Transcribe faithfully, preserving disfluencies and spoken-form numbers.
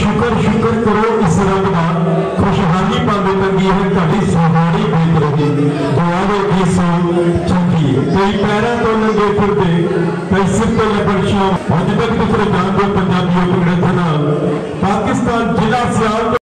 शुक्र शुक्र करो इस रब का खुशहाली पावे तंगी है घड़ी सुहानी बीत रही दुआवे की सो चंगी कई पैरों तो लगे फिरते कई सिर तो लबड़ शाम अज तक तो फिर जान दो पंजाबी पाकिस्तान जिला सियाल